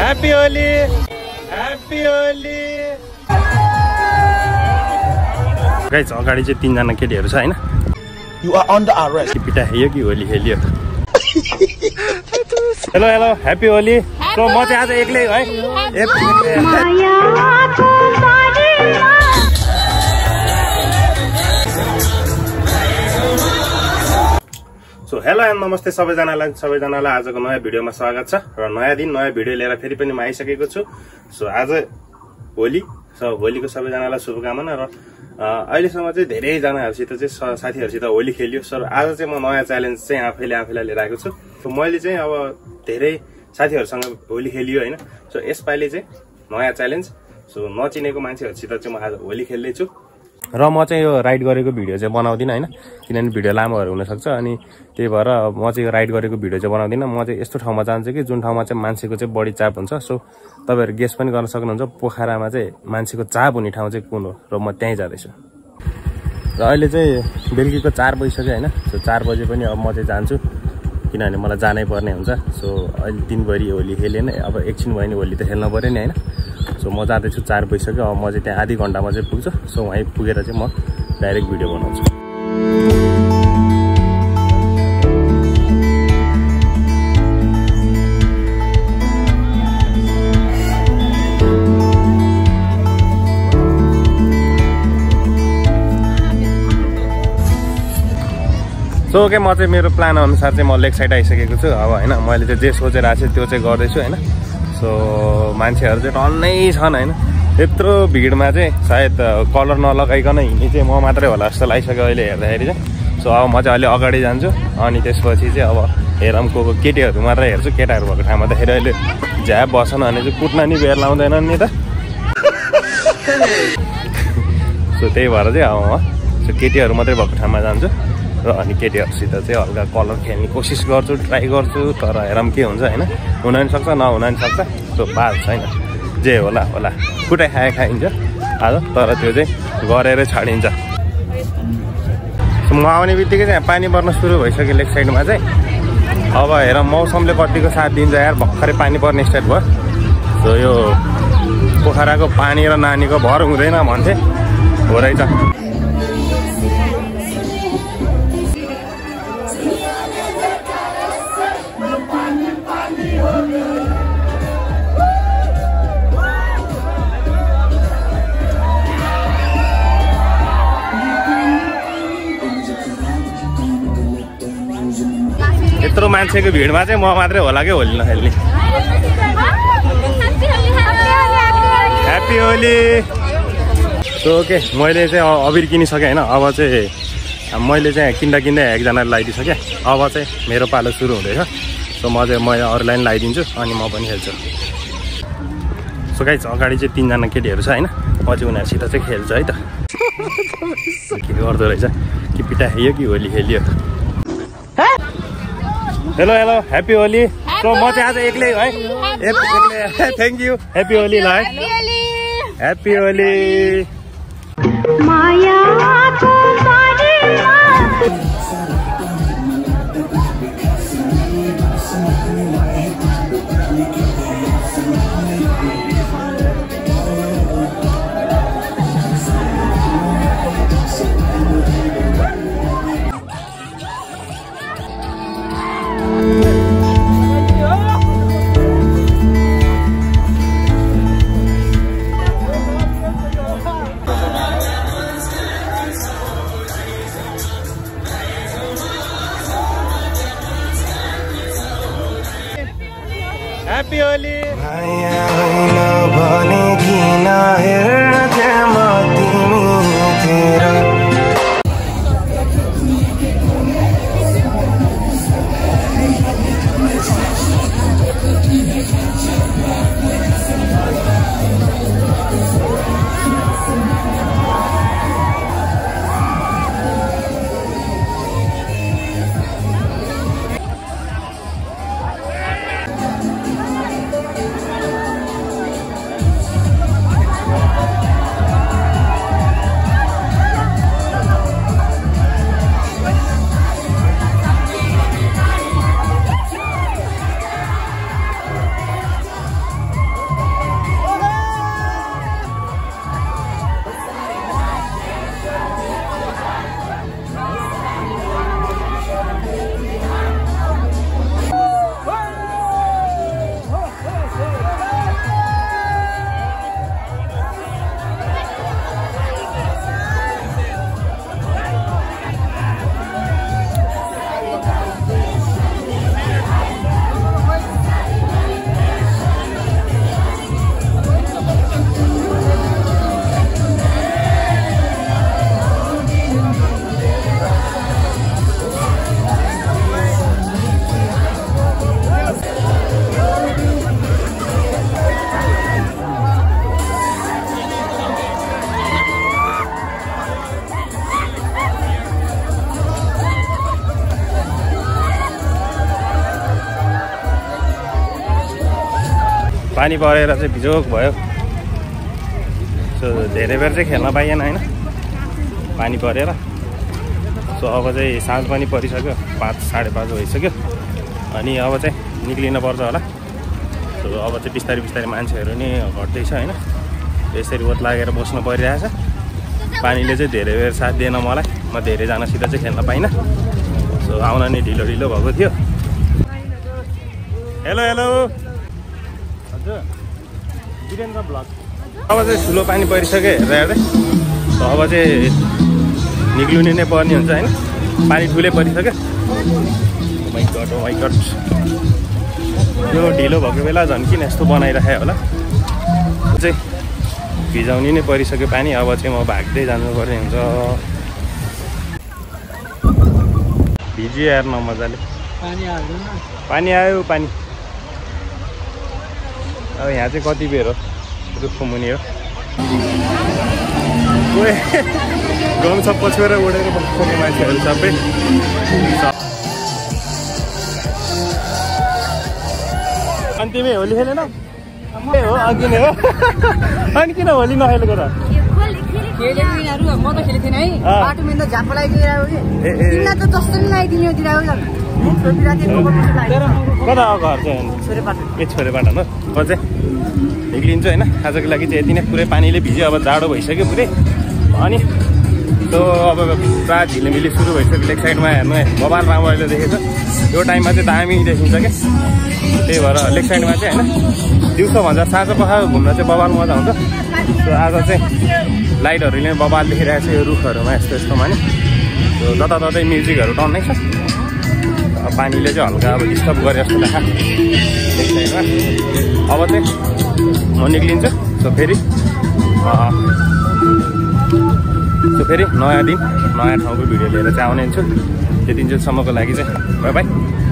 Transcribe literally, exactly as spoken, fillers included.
Happy Holi happy Holi guys अगाडि चाहिँ तीनजना केटीहरू छ हैन You are under arrest. पिटा हेयो कि होली खेलियो hello hello happy Holi so म चाहिँ आज एक्लै है सो हेलो एन्ड नमस्ते सबैजनालाई सबैजनालाई आजको नयाँ भिडियोमा स्वागत छ र नयाँ दिन नयाँ भिडियो लिएर फेरि पनि म आइसकेको छु सो आज होली सो होलीको सबैजनालाई शुभकामना र अहिलेसम्म चाहिँ धेरैजनाहरूसित चाहिँ साथीहरूसित होली खेल्यो सर आज चाहिँ म नयाँ च्यालेन्ज चाहिँ आफैले आफैलाई लिएर आएको छु सो मैले चाहिँ अब धेरै साथीहरूसँग होली खेलियो होइन सो यसपालि चाहिँ नयाँ च्यालेन्ज सो नचिनेको मान्छेहरूसित चाहिँ म आज होली खेल्दैछु र म चाहिँ यो राइड गरेको भिडियो चाहिँ बनाउँदिनँ होइन किनभने भिडियो लामोहरू हुनसक्छ अनि त्यही भएर म चाहिँ यो राइड गरेको भिडियो चाहिँ बनाउँदिनँ म चाहिँ यस्तो ठाउँमा जान्छु कि जुन ठाउँमा चाहिँ मान्छेको चाहिँ बढी चाप हुन्छ सो तपाईँहरू गेस पनि गर्न सक्नुहुन्छ पोखरामा चाहिँ मान्छेको चाप हुने ठाउँ चाहिँ कुन हो र म त्यहीँ जाँदैछु र अहिले चाहिँ बेलुकीको चार बजिसक्यो होइन सो चार बजे पनि अब म चाहिँ जान्छु किनभने मलाई जानै पर्ने हुन्छ सो अहिले दिनभरि होली खेलेँ नै अब एकछिन भयो नि होली त खेल्न पऱ्यो नि होइन सो म जाँदैछु चार बजिसक्यो अब म चाहिँ त्यहाँ आधी घन्टामा चाहिँ पुग्छु सो वहीँ पुगेर चाहिँ म डाइरेक्ट भिडियो बनाउँछु सो ओके म चाहिँ मेरो प्लान अनुसार चाहिँ म लेकसाइड आइसकेको छु अब होइन मैले चाहिँ जे सोचेर आएको छु त्यो चाहिँ गर्दैछु होइन सो मान्छेहरू चाहिँ टन्नै छन् होइन यत्रो भिडमा चाहिँ सायद कलर नलगाइकन हिँड्ने चाहिँ म मात्रै होला जस्तो लागिसक्यो अहिले हेर्दाखेरि चाहिँ सो अब म चाहिँ अहिले अगाडि जान्छु अनि त्यसपछि चाहिँ अब हेरौँ को को केटीहरू मात्रै हेर्छु केटाहरू भएको ठाउँमा त फेरि अहिले झ्याप बस्छन् भने चाहिँ कुट्न नि बेर लाउँदैनन् नि त सो त्यही भएर चाहिँ अब म सो केटीहरू मात्रै भएको ठाउँमा जान्छु र अनि केटीहरूसित चाहिँ हल्का कलर खेल्ने कोसिस गर्छु ट्राई गर्छु तर हेरौँ के हुन्छ होइन हुन पनि सक्छ नहुन पनि सक्छ त्यो बात छैन जे होला होला कुटाइ खाए खाइन्छ आज तर त्यो चाहिँ गरेरै छाडिन्छ म आउने बित्तिकै चाहिँ पानी पर्न सुरु भइसक्यो लेक साइडमा चाहिँ अब हेर मौसमले कतिको साथ दिन्छ यार भर्खरै पानी पर्ने स्टार्ट भयो सो यो पोखराको पानी र नानीको भर हुँदैन भन्थे हो रहेछ यत्रो मान्छेको भिडमा चाहिँ म मात्रै होला क्या होली नखेल्ने ह्यापी होली सो ओके मैले चाहिँ अबिर किनिसकेँ होइन अब चाहिँ मैले चाहिँ किन्दा किन्दै एकजनाले लगाइदिइसकेँ अब चाहिँ मेरो पालो सुरु हुँदैछ सो म चाहिँ मैले अरूलाई पनि लगाइदिन्छु अनि म पनि खेल्छु सो गाइस अगाडि चाहिँ तिनजना केटीहरू छ होइन म चाहिँ उनीहरूसित चाहिँ खेल्छु है त के गर्दो रहेछ कि पिटा खेल्यो कि होली खेलियो hello hello happy Holi so म चाहिँ आज एक्लै है एक्लै थ्याङ्क यू ह्यापी होली ल है ह्यापी होली ह्यापी होली भया होइन भने किन हेर्न त्यहाँ म तिमीतिर पानी परेर चाहिँ बिजोग भयो। सो धेरै बेर चाहिँ खेल्न पाइएन होइन पानी परेर। सो अब चाहिँ साँझ पनि परिसक्यो, पाँच साढे पाँच भइसक्यो अनि अब चाहिँ निक्लिनुपर्छ होला। सो अब चाहिँ बिस्तारै बिस्तारै मान्छेहरू नि घट्दैछ होइन, यसरी ओत लागेर बस्नु परिरहेछ। पानीले चाहिँ धेरै बेर साथ दिएन मलाई, म धेरैजनासित चाहिँ खेल्न पाइनँ। सो आउन नि ढिलो ढिलो भएको थियो। हेलो हेलो हजुर वीरेन्द्र ब्लग। अब चाहिँ ठुलो पानी परिसक्यो हेर्दा हेर्दै। अब चाहिँ निक्लिनु नै पर्ने हुन्छ होइन, पानी ठुलै परिसक्यो। माइ गड माइ गड, यो ढिलो भएको बेला झन् किन यस्तो बनाइराखेँ होला। चाहिँ भिजाउने नै परिसक्यो पानी। अब चाहिँ म भाग्दै जानुपर्ने हुन्छ। भिजियो यार न मजाले। पानी आयो पानी। अब यहाँ चाहिँ कति बेर हो, रुखको मुनि हो। गम सब पछ्यौएर उडेर बसेको मान्छेहरू सबै। अनि तिमी होली खेलेन? हो अघि नै हो। अनि किन होली नखेलेको त? खेलेको यिनीहरू म त खेलेको थिएन है, बाटो मिल्दा झापा लगाइदिरहेको कि तिमीलाई त जस्तो नि लगाइदिने दिरहेको। कता हो घर चाहिँ? ए छोरेपाटन हो। म चाहिँ निक्लिन्छु होइन आजको लागि चाहिँ यति नै। पुरै पानीले भिज्यो, अब जाडो भइसक्यो पुरै। अनि त्यो अब पुरा झिलिमिली सुरु भइसक्यो। लेक साइडमा हेर्नु बबाल रमाइलो देखेको छ। यो टाइममा चाहिँ दामी देखिन्छ क्या, त्यही भएर लेक साइडमा चाहिँ होइन दिउँसोभन्दा साँझ पख घुम्न चाहिँ बबाल मजा हुन्छ। सो आज चाहिँ लाइटहरूले बबाल देखिरहेको छ यो रुखहरूमा यस्तो यस्तोमा नि। त्यो जताततै म्युजिकहरू टन्नै छ। पानीले चाहिँ हल्का अब डिस्टर्ब गरे जस्तो लाग्छ लेक साइडमा। अब चाहिँ म निक्लिन्छु। सो फेरि सो फेरि नयाँ दिन नयाँ ठाउँको भिडियो लिएर चाहिँ आउने छु। त्यति दिनसम्मको लागि चाहिँ बाई बाई।